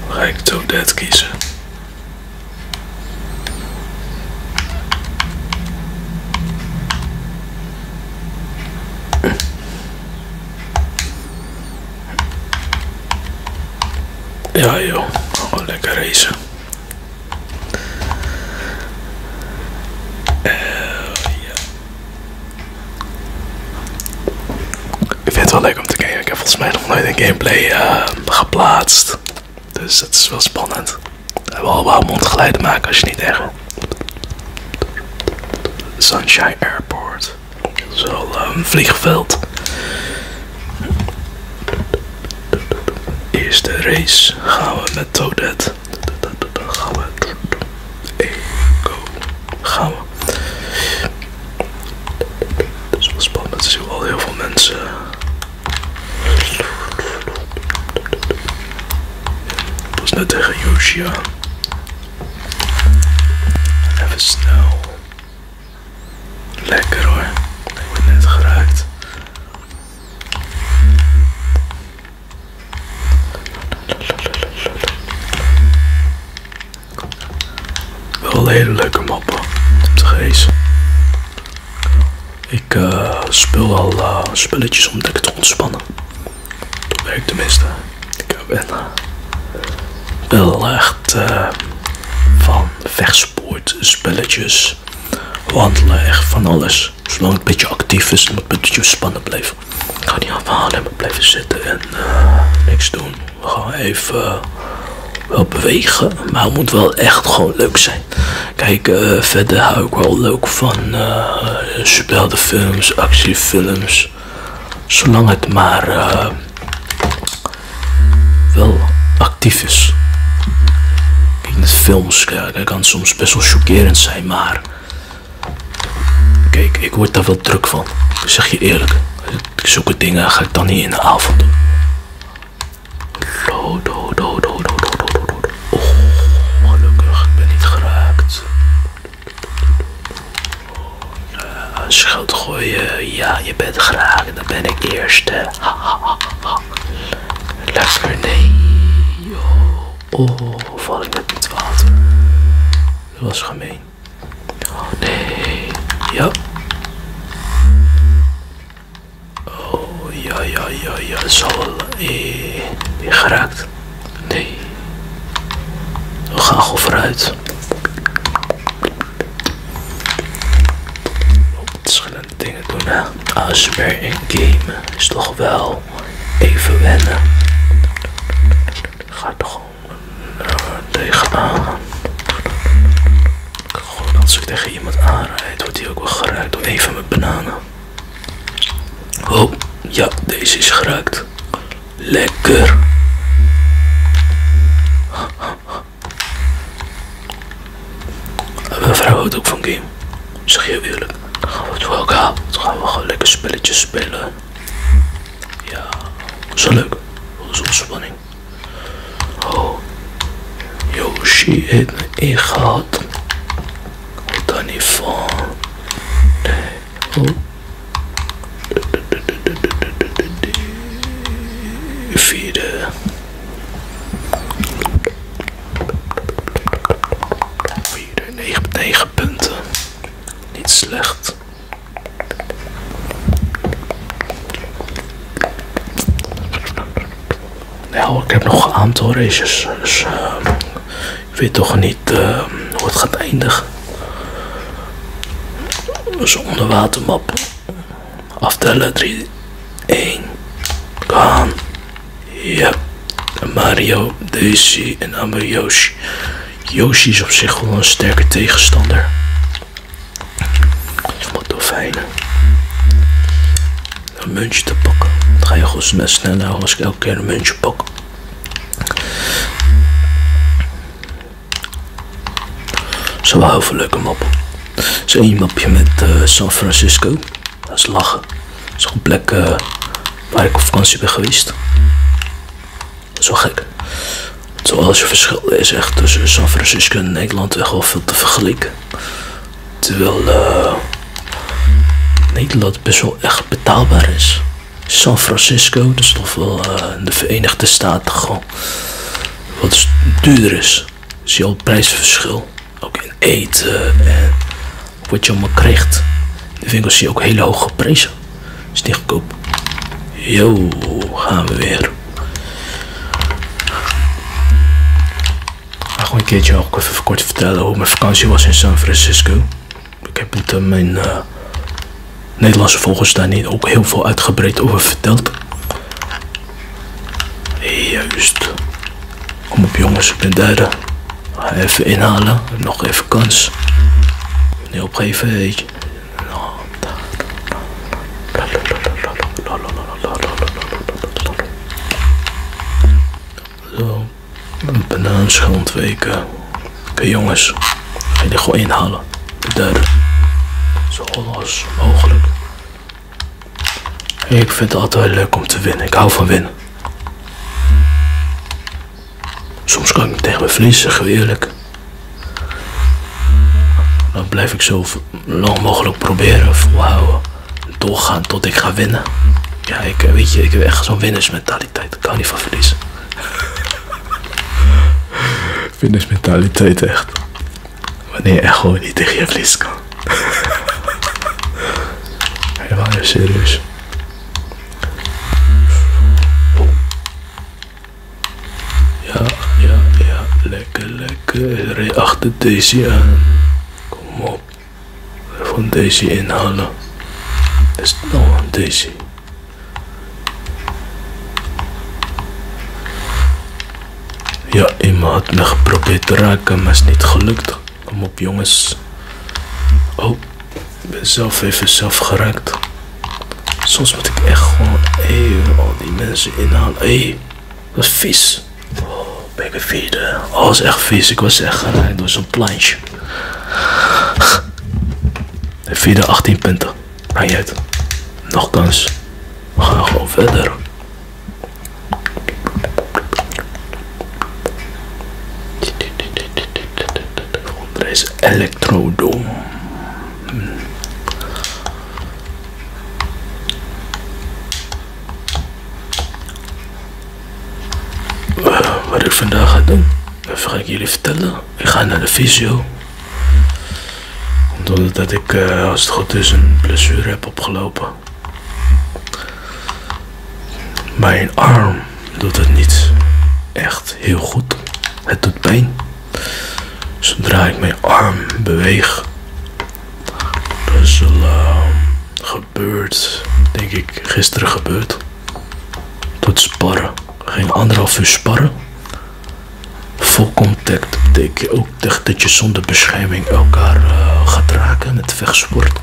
Ga ik Toadette kiezen. Ja joh, gewoon lekker racen. Ja. Ik vind het wel leuk om te kijken. Ik heb volgens mij nog nooit een gameplay geplaatst. Dus dat is wel spannend. We hebben al wel mondgeluiden maken als je niet echt. Sunshine Airport. Dat is wel een vliegveld. Eerste race gaan we met Toadette. Gaan we. Go. Gaan we. Dat is wel spannend. Er zien wel heel veel mensen. Pas net tegen Yoshi aan. Even snel. Lekker hoor. Ik word net geraakt. Wel een hele leuke map om te racen. Ik speel al spelletjes om lekker te ontspannen. Dat werkt tenminste. Ik ben wel echt van vechtsport, spelletjes, wandelen, echt van alles. Zolang het een beetje actief is, moet het een beetje spannend blijven. Ik ga niet alleen maar blijven zitten en niks doen. We gaan even wel bewegen, maar het moet wel echt gewoon leuk zijn. Kijk, verder hou ik wel leuk van superheldenfilms, actiefilms. Zolang het maar wel actief is. Kijk, met films, dat kan soms best wel chockerend zijn, maar kijk, ik word daar wel druk van. Ik zeg je eerlijk. Zulke dingen ga ik dan niet in de avond doen. Oh, gelukkig, ik ben niet geraakt. Schuld gooien, ja, je bent geraakt, dan ben ik eerste. Lekker, nee. Oh, val ik net in het water. Dat was gemeen. Oh, nee. Ja. Oh, ja, dat zal wel. Weer geraakt. Nee. We gaan gewoon vooruit. Verschillende dingen doen, hè. ASMR in gamen is toch wel even wennen. Ga toch gewoon tegenaan. Gewoon als ik tegen iemand aanrijd, wordt hij ook wel geraakt door een van mijn bananen. Oh, ja, deze is geraakt. Lekker. Mijn vrouw houdt ook van game. Zeg je eerlijk. Dan gaan we het wel gaan. Dan gaan we gewoon lekker spelletjes spelen. Ja, zo leuk. Dat is ontspanning. Oh, Yoshi heeft me ingehad. Hou daar niet van. Nee. Oh. Vierde. Vierde, 9 punten. Niet slecht. Nou, ik heb nog een aantal races, dus ik weet toch niet hoe het gaat eindigen. Dus onderwatermap. Aftellen, 3, 1, gaan. Ja, Mario, Daisy en dan bij Yoshi. Yoshi is op zich wel een sterke tegenstander. Wat dolfijnen. Een muntje te pakken. Dan ga je gewoon net sneller als ik elke keer een muntje pak. Zo wel heel veel leuke mappen. Er is één mapje met San Francisco. Dat is lachen. Dat is een plek waar ik op vakantie ben geweest. Dat is wel gek. Zoals je verschil is echt tussen San Francisco en Nederland echt wel veel te vergelijken. Terwijl Nederland best wel echt betaalbaar is. San Francisco, dat is toch wel in de Verenigde Staten gewoon wat wat duurder is. Zie je al het prijsverschil. Ook in eten en wat je allemaal krijgt. In de winkels zie je ook hele hoge prijzen. Is niet goedkoop. Yo, gaan we weer. Ik ga gewoon een keertje ook even kort vertellen hoe mijn vakantie was in San Francisco. Ik heb het mijn Nederlandse volgers daar niet ook heel veel uitgebreid over verteld. Juist. Kom op jongens, ik ben derde. Ga even inhalen, nog even kans. Niet opgeven, weet je. Zo, een banaanschil ontweken. Oké jongens, ga je die gewoon inhalen. De derde. Zo alles mogelijk. Ik vind het altijd wel leuk om te winnen, ik hou van winnen. Soms kan ik niet tegen me verliezen, zeg ik eerlijk. Dan blijf ik zo lang mogelijk proberen, volhouden, doorgaan tot ik ga winnen. Ja, ik heb echt zo'n winnersmentaliteit. Ik hou niet van verliezen. Winnersmentaliteit echt. Wanneer je echt gewoon niet tegen je verlies kan. Helemaal heel serieus. Ja, lekker. Rij achter Daisy aan. Kom op. Van Daisy inhalen. Dat is nou een Daisy. Ja, iemand had me geprobeerd te raken, maar is niet gelukt. Kom op jongens. Oh, ik ben zelf geraakt. Soms moet ik echt gewoon al die mensen inhalen. Dat is vies. Ben ik een vierde. Oh, dat is echt vies. Ik was echt geraakt door zo'n planche. De vierde 18 punten. Maakt niet uit. Nog kans. We gaan gewoon verder. Er is Electrodome. Wat ik vandaag ga doen, even ga ik jullie vertellen. Ik ga naar de fysio. Omdat ik, als het goed is, een blessure heb opgelopen. Mijn arm doet het niet echt heel goed. Het doet pijn. Zodra ik mijn arm beweeg. Dat is al gebeurd, denk ik, gisteren gebeurd. Tot sparren. Ging 1,5 uur sparren. Vol contact betekent ook dat je zonder bescherming elkaar gaat raken met vechtsport.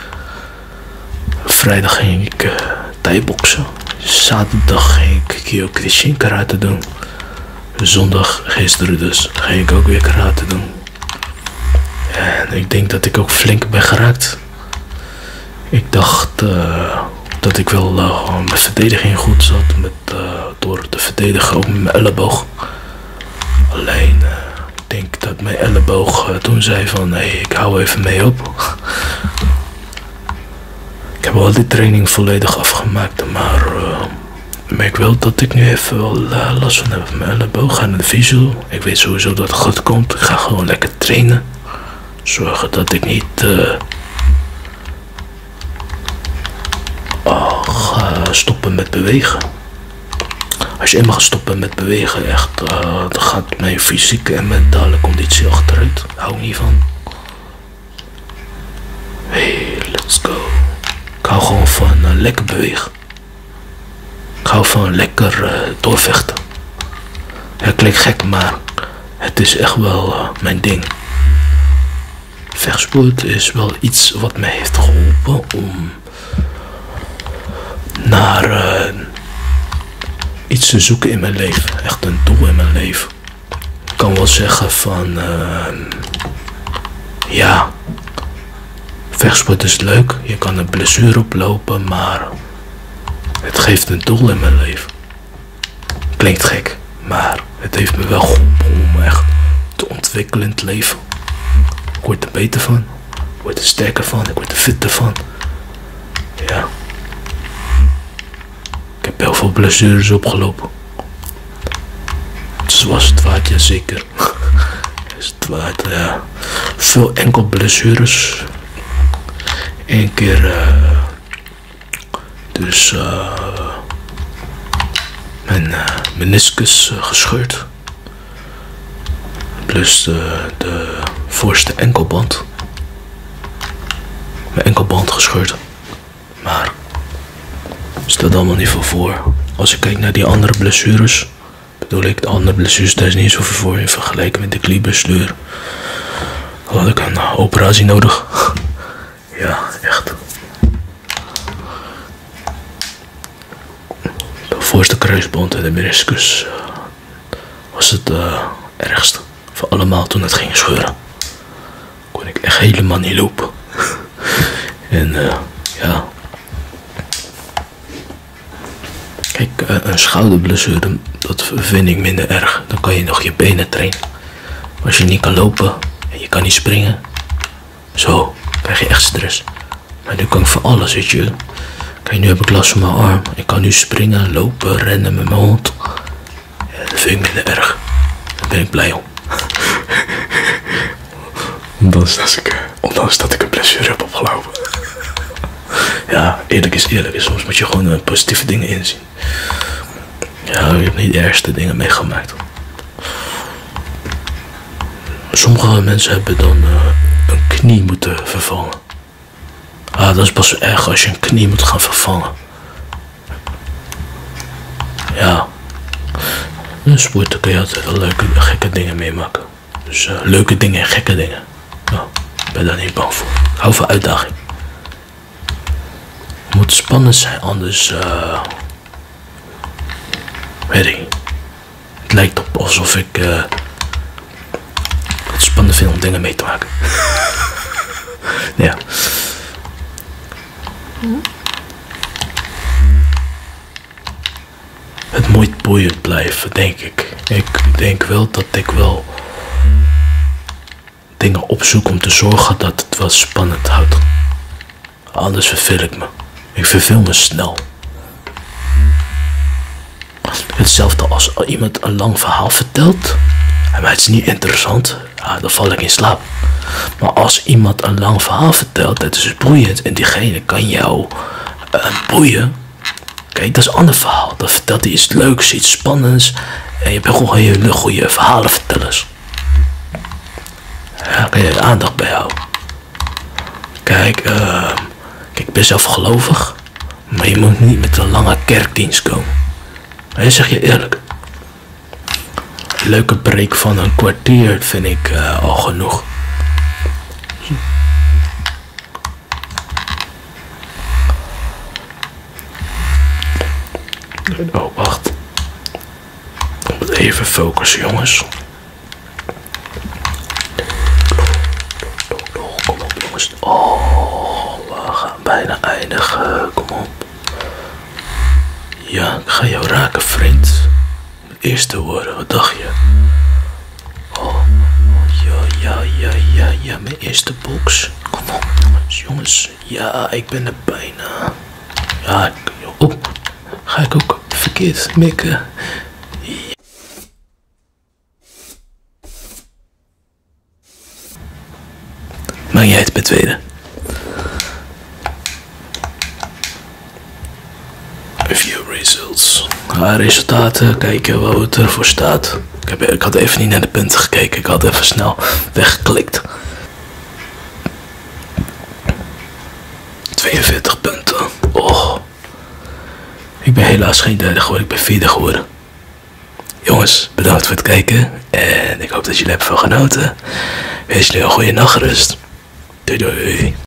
Vrijdag ging ik thai-boksen. Zaterdag ging ik Kyokushin karate doen. Zondag, gisteren dus, ging ik ook weer karate doen. En ik denk dat ik ook flink ben geraakt. Ik dacht dat ik wel mijn verdediging goed zat door te verdedigen ook met mijn elleboog. Alleen, ik denk dat mijn elleboog toen zei van, nee, ik hou even mee op. Ik heb al die training volledig afgemaakt, maar ik merk wel dat ik nu even wel last van heb met mijn elleboog. Ga naar de fysio. Ik weet sowieso dat het goed komt. Ik ga gewoon lekker trainen. Zorgen dat ik niet ga stoppen met bewegen. Als je eenmaal gaat stoppen met bewegen, echt, dan gaat mijn fysieke en mentale conditie achteruit. Daar hou ik niet van. Hey, let's go. Ik hou gewoon van lekker bewegen. Ik hou van lekker doorvechten. Het klinkt gek, maar het is echt wel mijn ding. Vechtsport is wel iets wat mij heeft geholpen om naar iets te zoeken in mijn leven. Echt een doel in mijn leven. Ik kan wel zeggen van ja, vechtsport is leuk. Je kan een blessure oplopen, maar het geeft een doel in mijn leven. Klinkt gek, maar het heeft me wel geholpen om echt te ontwikkelen in het leven. Ik word er beter van. Ik word er sterker van. Ik word er fitter van. Ja. Ik heb heel veel blessures opgelopen. was het waard, ja zeker. Is het waard, ja. Veel enkel blessures. Eén keer, dus mijn meniscus gescheurd. Plus de voorste enkelband. Mijn enkelband gescheurd. Maar stelt allemaal niet veel voor. Als ik kijk naar die andere blessures, bedoel ik, de andere blessures, daar is niet zoveel voor in vergelijking met de knieblessure. Dan had ik een operatie nodig. Ja, echt. De voorste kruisband en de meniscus was het ergste van allemaal toen het ging scheuren. Kon ik echt helemaal niet lopen. En ja. Kijk, een schouderblessure, dat vind ik minder erg. Dan kan je nog je benen trainen. Maar als je niet kan lopen en je kan niet springen, zo krijg je echt stress. Maar nu kan ik voor alles, weet je. Kijk, nu heb ik last van mijn arm. Ik kan nu springen, lopen, rennen met mijn hond. Ja, dat vind ik minder erg. Daar ben ik blij om. Ondanks dat ik een blessure heb opgelopen. Ja, eerlijk is eerlijk. Soms moet je gewoon positieve dingen inzien. Ja, ik heb niet de ergste dingen meegemaakt. Sommige mensen hebben dan een knie moeten vervangen. Ah, dat is pas erg als je een knie moet gaan vervangen. Ja. In sporten kun je altijd wel leuke, gekke dingen meemaken. Dus leuke dingen en gekke dingen. Ja, ik ben daar niet bang voor. Ik hou van uitdaging. Het moet spannend zijn, anders weet ik niet. Het lijkt op alsof ik het spannend vind om dingen mee te maken. Ja. Het moet boeiend blijven, denk ik. Ik denk wel dat ik wel dingen opzoek om te zorgen dat het wat spannend houdt. Anders verveel ik me. Ik verveel me snel. Hetzelfde als iemand een lang verhaal vertelt. Maar het is niet interessant. Ja, dan val ik in slaap. Maar als iemand een lang verhaal vertelt, het is boeiend en diegene kan jou boeien. Kijk, dat is een ander verhaal. Dan vertelt hij iets leuks, iets spannends. En je bent gewoon hele goede verhalenvertellers. Ja, kan je aandacht bij houden. Kijk, ik ben zelf gelovig. Maar je moet niet met een lange kerkdienst komen. Maar zeg je eerlijk. Een leuke preek van een kwartier vind ik al genoeg. Oh, wacht. Ik moet even focussen, jongens. Kom op, jongens. Oh, we gaan bijna eindigen. Kom op. Ja, ik ga jou raken, vriend. Het eerste woorden, wat dacht je? Oh, ja, mijn eerste box. Kom op, jongens. Ja, ik ben er bijna. Ja, ga ik ook verkeerd mikken? Maak jij het bij tweede? Review results. Resultaten, kijken wat het ervoor staat. Ik had even niet naar de punten gekeken, ik had even snel weggeklikt. 42 punten. Oh. Ik ben helaas geen derde geworden, ik ben vierde geworden. Jongens, bedankt voor het kijken. En ik hoop dat jullie hebben van genoten. Wens jullie een goede nachtrust. Doei doei.